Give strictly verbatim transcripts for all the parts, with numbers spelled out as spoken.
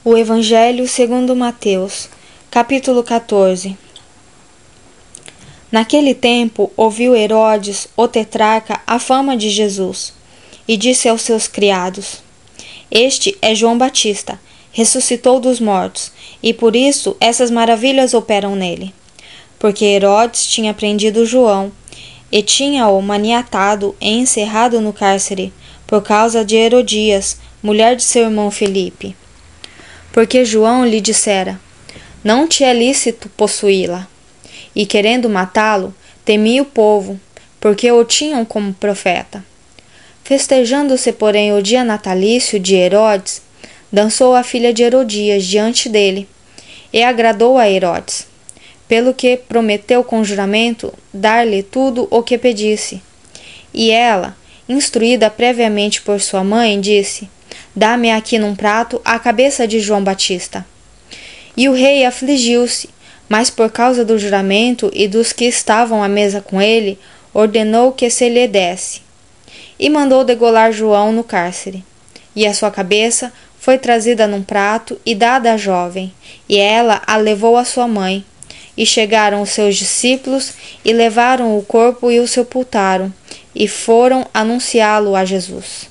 O Evangelho segundo Mateus, capítulo quatorze. Naquele tempo ouviu Herodes, o tetrarca, a fama de Jesus, e disse aos seus criados: Este é João Batista, ressuscitou dos mortos, e por isso essas maravilhas operam nele. Porque Herodes tinha prendido João, e tinha-o maniatado e encerrado no cárcere, por causa de Herodias, mulher de seu irmão Filipe. Porque João lhe dissera: Não te é lícito possuí-la. E querendo matá-lo, temia o povo, porque o tinham como profeta. Festejando-se, porém, o dia natalício de Herodes, dançou a filha de Herodias diante dele, e agradou a Herodes, pelo que prometeu com juramento dar-lhe tudo o que pedisse. E ela, instruída previamente por sua mãe, disse: Dá-me aqui num prato a cabeça de João Batista. E o rei afligiu-se, mas por causa do juramento e dos que estavam à mesa com ele, ordenou que se lhe desse. E mandou degolar João no cárcere. E a sua cabeça foi trazida num prato e dada à jovem, e ela a levou à sua mãe. E chegaram os seus discípulos, e levaram o corpo e o sepultaram, e foram anunciá-lo a Jesus.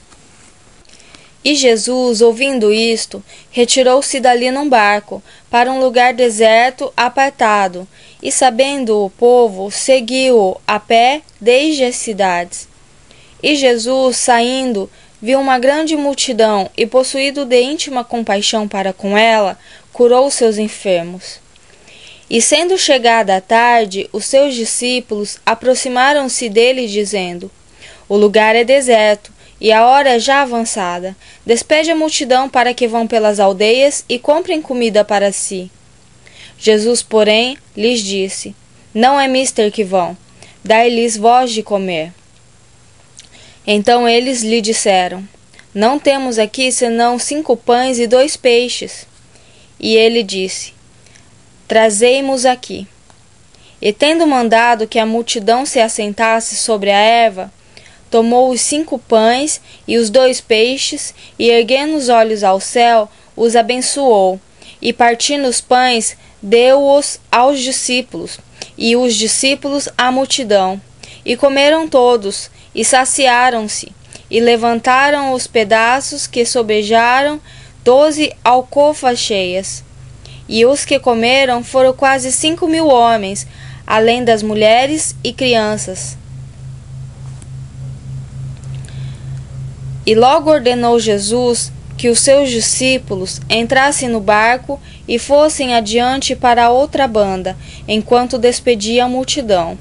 E Jesus, ouvindo isto, retirou-se dali num barco, para um lugar deserto, apartado, e sabendo o povo, seguiu-o a pé desde as cidades. E Jesus, saindo, viu uma grande multidão, e possuído de íntima compaixão para com ela, curou seus enfermos. E sendo chegada a tarde, os seus discípulos aproximaram-se dele, dizendo: O lugar é deserto, e a hora é já avançada. Despede a multidão para que vão pelas aldeias e comprem comida para si. Jesus, porém, lhes disse: Não é mister que vão, dai-lhes vós de comer. Então eles lhe disseram: Não temos aqui senão cinco pães e dois peixes. E ele disse: Trazei-mos aqui. E tendo mandado que a multidão se assentasse sobre a erva, tomou os cinco pães e os dois peixes, e erguendo os olhos ao céu, os abençoou, e partindo os pães, deu-os aos discípulos, e os discípulos à multidão. E comeram todos, e saciaram-se, e levantaram os pedaços que sobejaram, doze alcofas cheias. E os que comeram foram quase cinco mil homens, além das mulheres e crianças. E logo ordenou Jesus que os seus discípulos entrassem no barco e fossem adiante para a outra banda, enquanto despedia a multidão.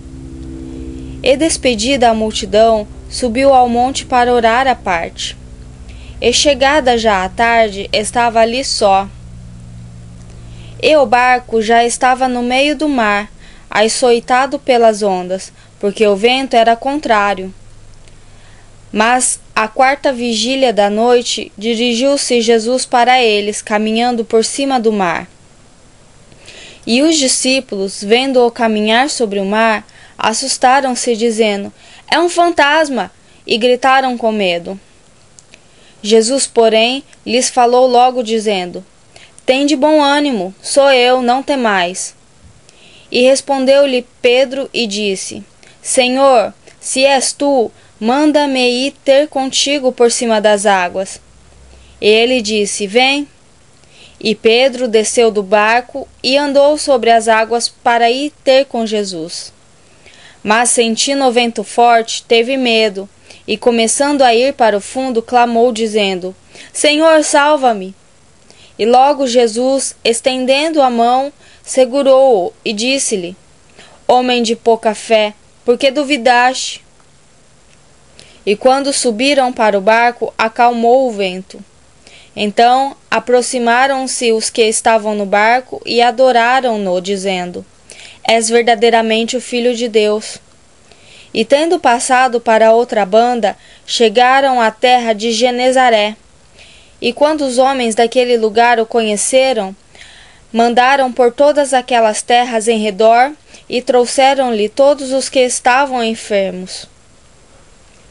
E despedida a multidão, subiu ao monte para orar à parte. E chegada já a tarde, estava ali só. E o barco já estava no meio do mar, açoitado pelas ondas, porque o vento era contrário. Mas, à quarta vigília da noite, dirigiu-se Jesus para eles, caminhando por cima do mar. E os discípulos, vendo-o caminhar sobre o mar, assustaram-se, dizendo: É um fantasma! E gritaram com medo. Jesus, porém, lhes falou logo, dizendo: Tende bom ânimo, sou eu, não temais. E respondeu-lhe Pedro e disse: Senhor, se és tu, manda-me ir ter contigo por cima das águas. E ele disse: Vem. E Pedro desceu do barco e andou sobre as águas para ir ter com Jesus. Mas, sentindo o vento forte, teve medo, e começando a ir para o fundo, clamou, dizendo: Senhor, salva-me! E logo Jesus, estendendo a mão, segurou-o e disse-lhe: Homem de pouca fé, por que duvidaste? E quando subiram para o barco, acalmou o vento. Então aproximaram-se os que estavam no barco e adoraram-no, dizendo: És verdadeiramente o Filho de Deus. E tendo passado para outra banda, chegaram à terra de Genezaré. E quando os homens daquele lugar o conheceram, mandaram por todas aquelas terras em redor e trouxeram-lhe todos os que estavam enfermos.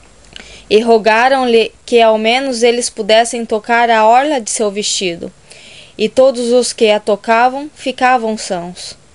E rogaram-lhe que ao menos eles pudessem tocar a orla de seu vestido. e todos os que a tocavam ficavam sãos.